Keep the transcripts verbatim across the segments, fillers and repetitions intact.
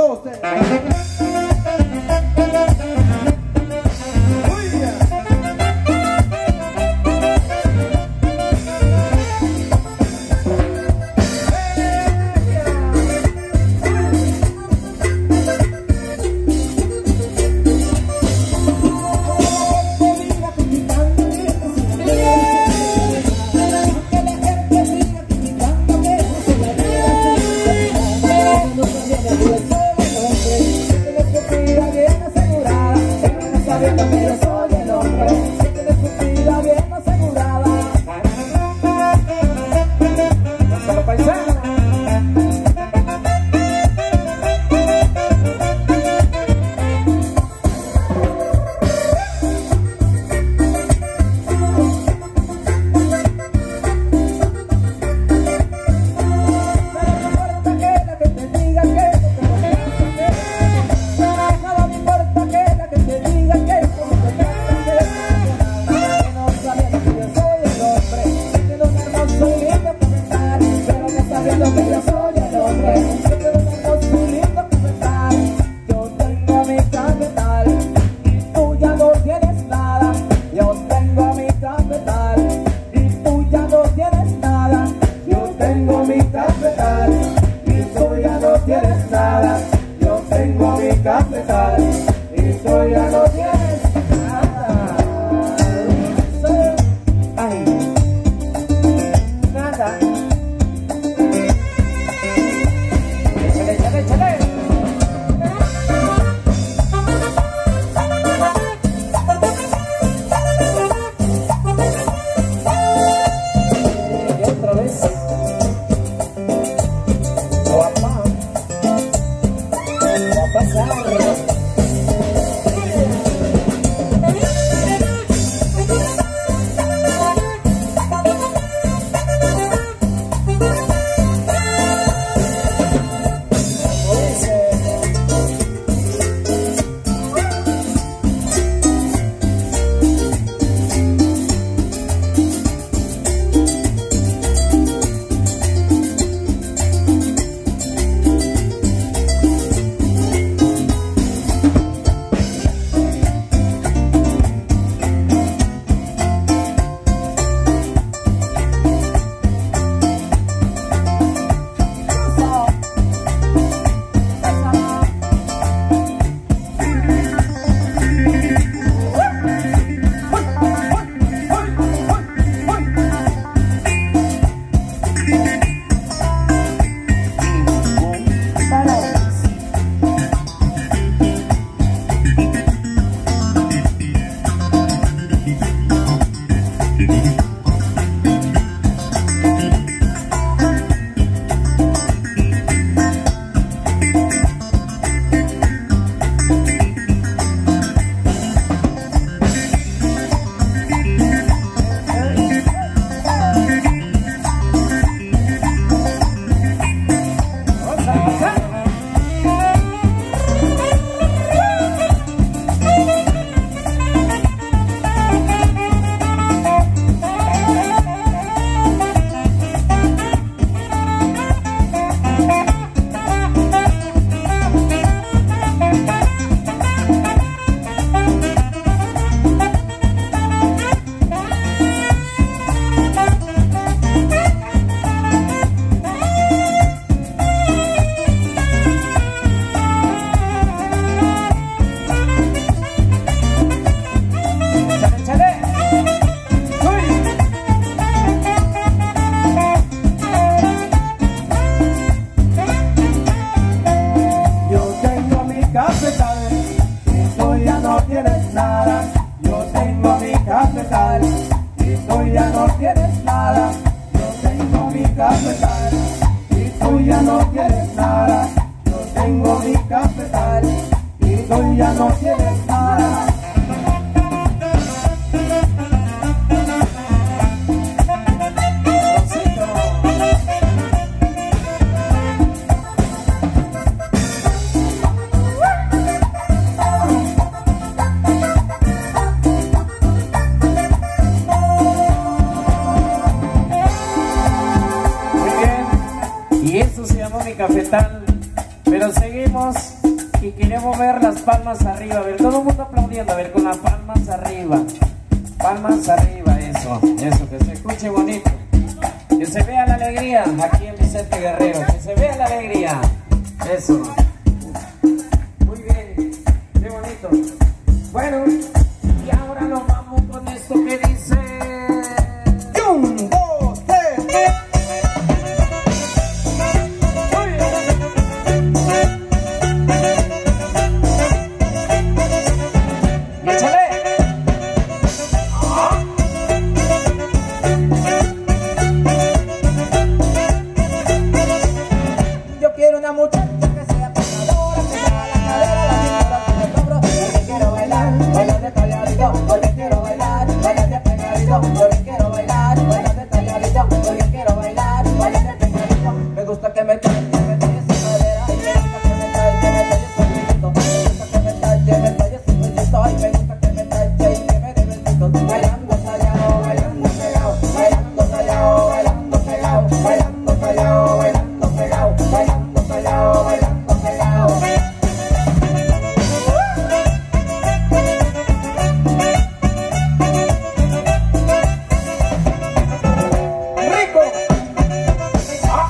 todos ustedes. Cafetal, pero seguimos y queremos ver las palmas arriba. A ver, todo el mundo aplaudiendo, a ver, con las palmas arriba. Palmas arriba, eso, eso, que se escuche bonito. Que se vea la alegría aquí en Vicente Guerrero, que se vea la alegría. Eso. Muy bien, qué bonito. Bueno, y ahora nos vamos con esto que dice... Un, dos, tres. Una muchacha que sea pecadora, que sea la cadera, la cintura, el hombro, porque quiero bailar, bailar de talladito, porque quiero bailar, bailar de pegadito, porque quiero bailar, bailar de talladito, porque quiero bailar, bailar de pegadito. Me gusta que me talle, me talle esa cadera, y me gusta que me talle, me talle su besito. Me gusta que me talle, me talle su besito, y me gusta que me talle y que me dé besitos. Bailando tallado, bailando pegado, bailando tallado, bailando pegado, bailando tallado, bailando pegado, bailando tallado, bailando pegado. ¡Rico! ¡Ah!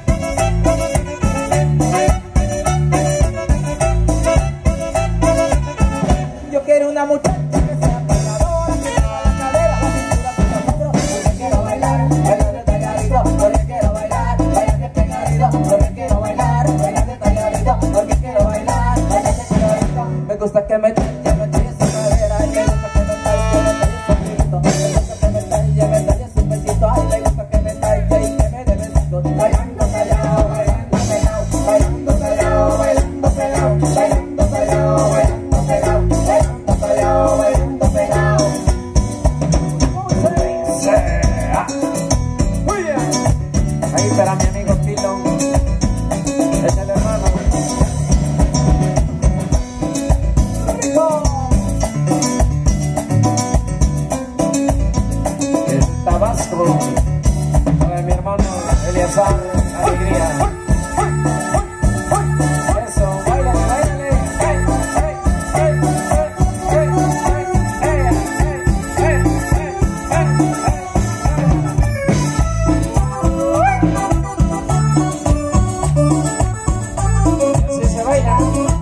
Yo quiero una muchacha que sea bailadora, que mueva la cadera, la cintura con los hombros, porque quiero bailar, bailar de talladito, porque quiero bailar, bailar de pegadito, porque quiero bailar, bailar de talladito, porque quiero bailar, bailar de pegadito. Me gusta que me talle, me talle su cadera, y me gusta que me talle, me talle su besito. Me gusta que me talle, me talle su besito, ay, me gusta que me talle y que me dé besitos. Bailando tallado, bailando pegado, bailando tallado, bailando pegado, bailando tallado, bailando pegado, bailando tallado, bailando pegado. Muy bien. Ahí para mi amigo Tilo, es el hermano. Es Tabasco. Para mi hermano Eliazar, alegría. Eso, bailale, bailale. Hey, hey, hey, hey, hey, hey, hey, hey, hey, hey. Así se baila.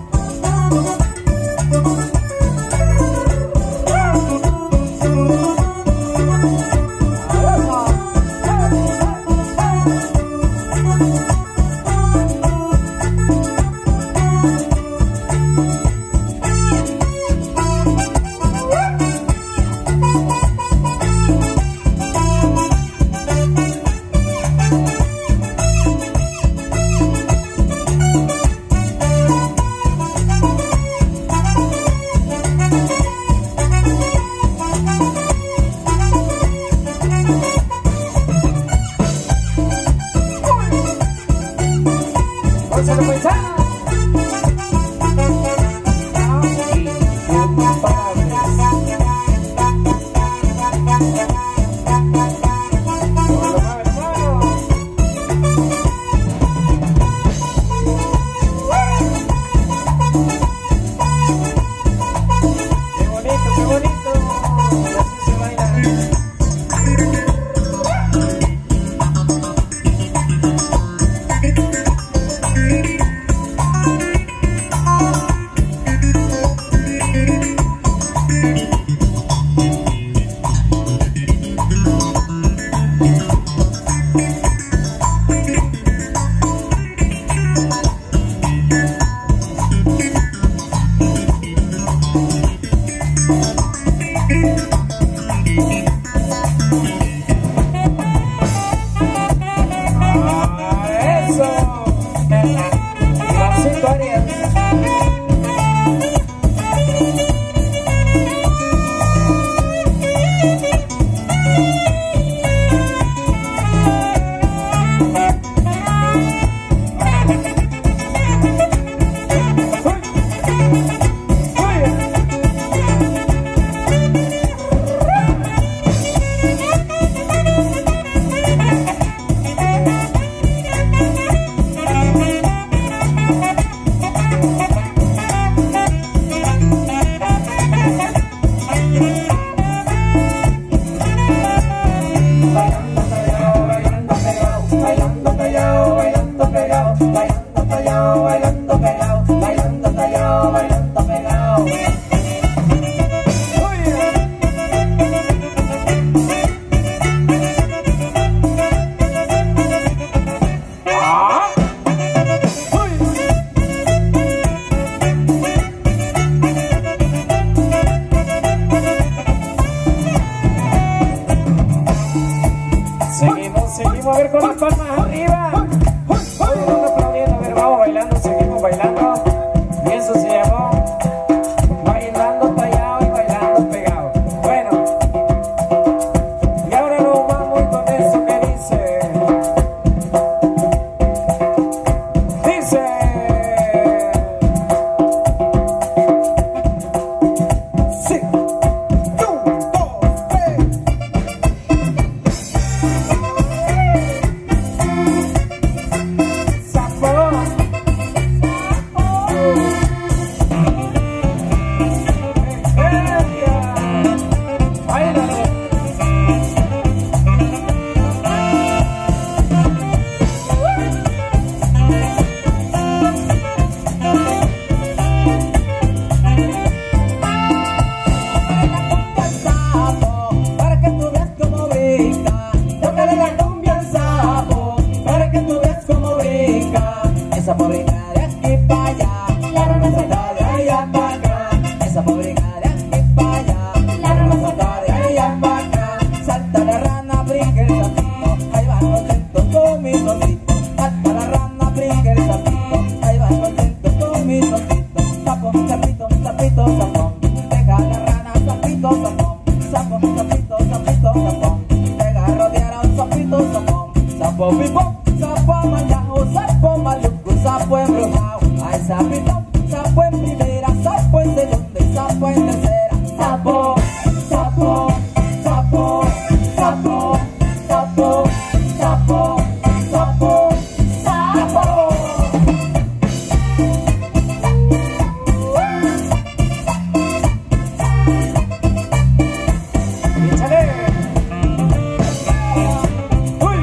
¡Pónselo, paisano! ¡Qué bonito, qué bonito! Así se baila. bailando pegado, bailando callado, bailando pegado. Seguimos, seguimos a ver con las palmas arriba. Seguimos aplaudiendo, a ver, vamos bailando, seguimos bailando. Y eso se llamó bailando tallado y bailando pegado. Bueno, y ahora nos vamos con eso que dice. Dice. Sí. Un, dos, tres. Para que tú veas cómo brinca, tócale la cumbia al sapo, para que tú veas cómo brinca. Esa pobre de aquí para allá, la rana salta de allá para acá. Esa pobre de aquí para allá, la rana salta de allá para acá. Salta la rana, brinca el sapito, ahí va contento con mi solito. Salta la rana, brinca el sapito, ahí va contento con mi solito. Sapo, sapito, sapito, sapón, deja la rana, sapito, sapón. Sapo, sapito, sapito, sapón, deja rodear a un sapito, sapón. Sapo pipo, sapo amañado, sapo maluco, sapo embrujado. Ay, sapito, sapo en primera, sapo en segunda y sapo en tercera. Sapo, sapo, sapo, sapo, sapo, sapo, sapo, sapo. Échale. Uy.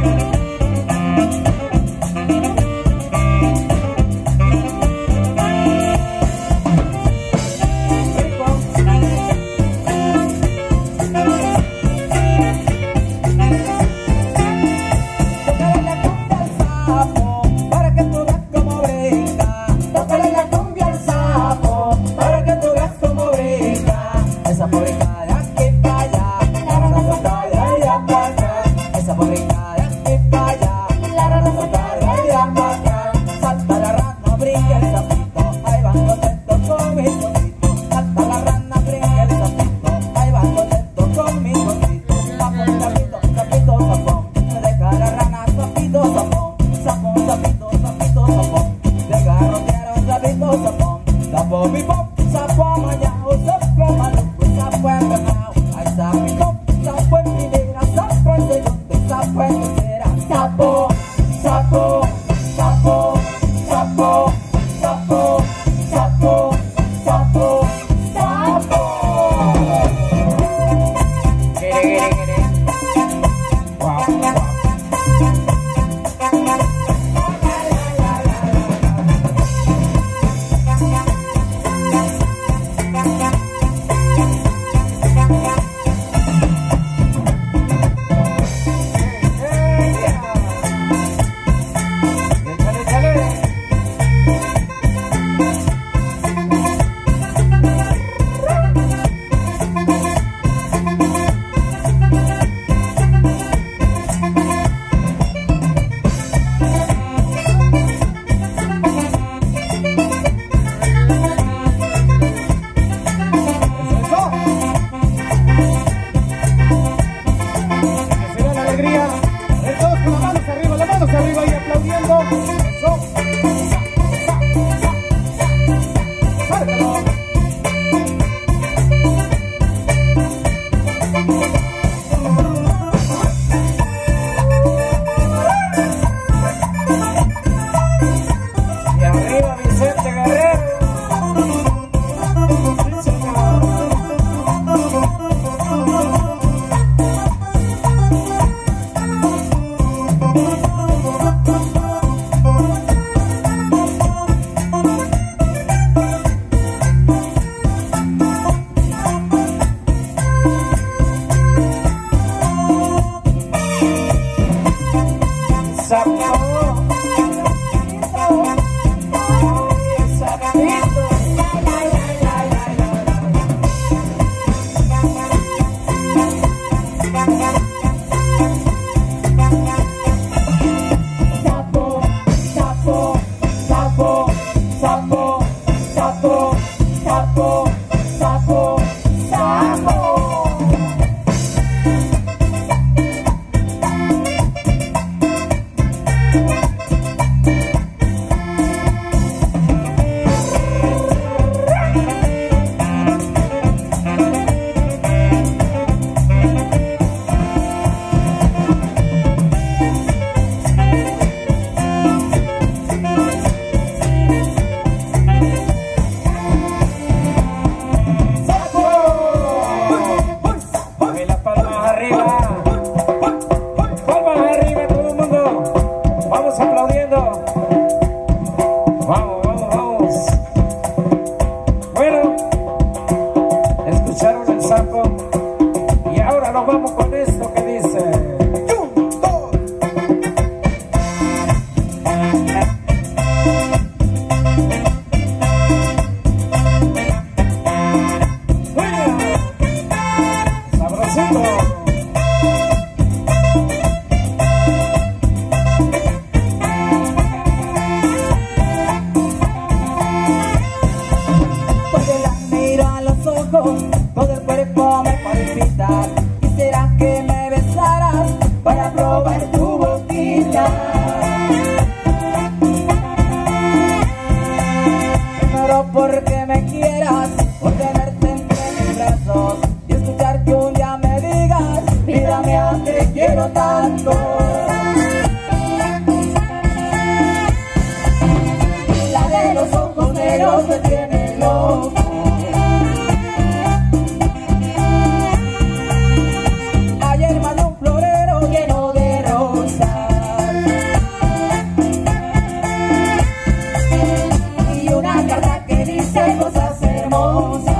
conozco, todo el cuerpo me palpita. Quisiera que me besaras para probar tu boquita. Primero porque me quieras, por tenerte entre mis brazos y escuchar que un día me digas, vida mía, te quiero tanto. La de los ojos negros me tiene loco. Ayer mandé un florero lleno de rosas y una carta que dice cosas hermosas.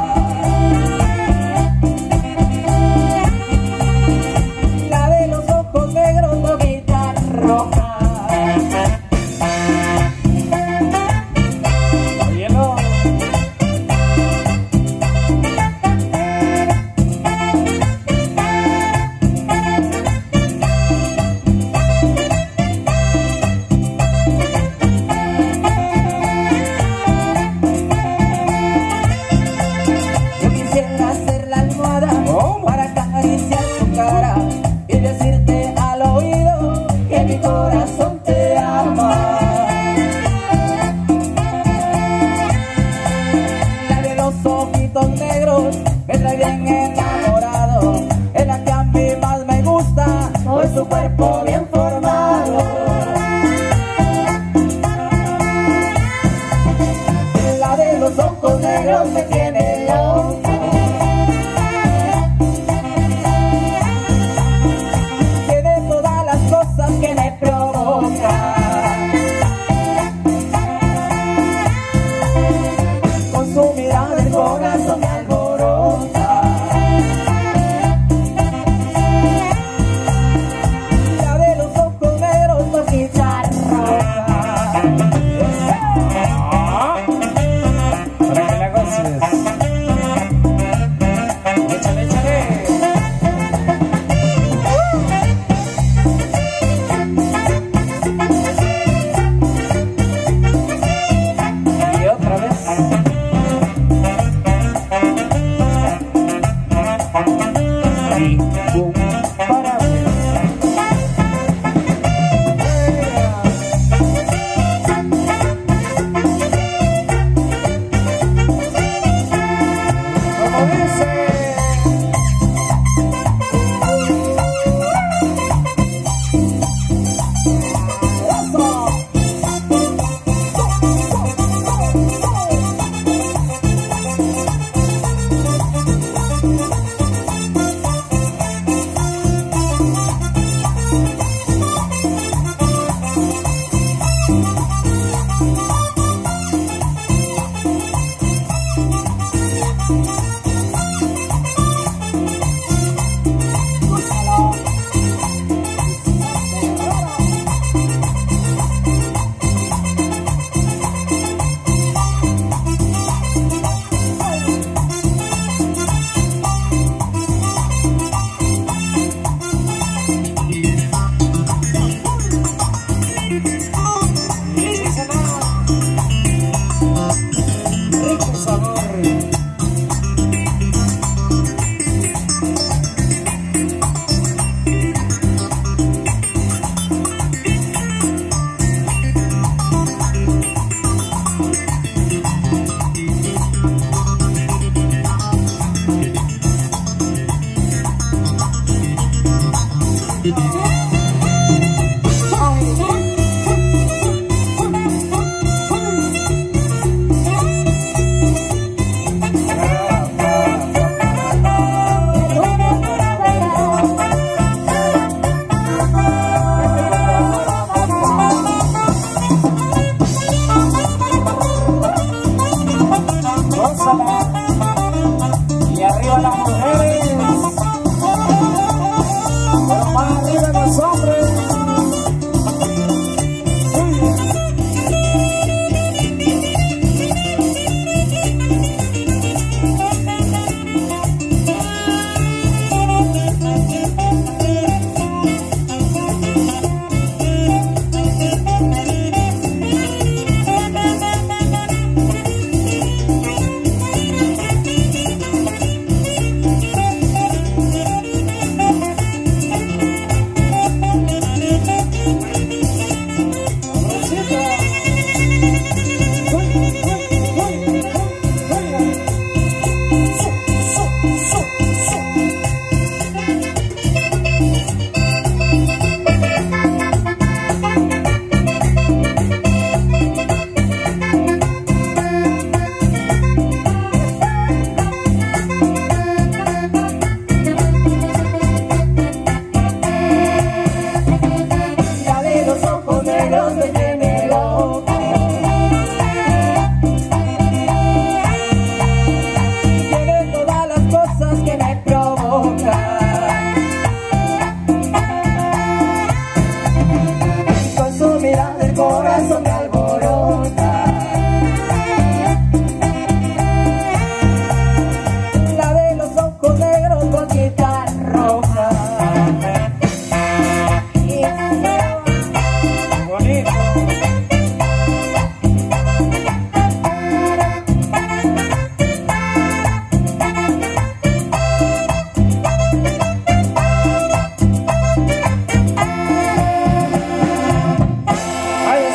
La de los ojos negros, boquita roja. Su cuerpo bien formado, la de los ojos negros me tiene loco. Tiene todas las cosas que me provocan. Con su mirada el corazón me alborota.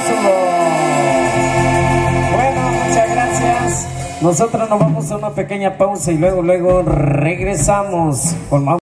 Huesudo. Bueno, muchas gracias. Nosotros nos vamos a una pequeña pausa y luego, luego regresamos con más.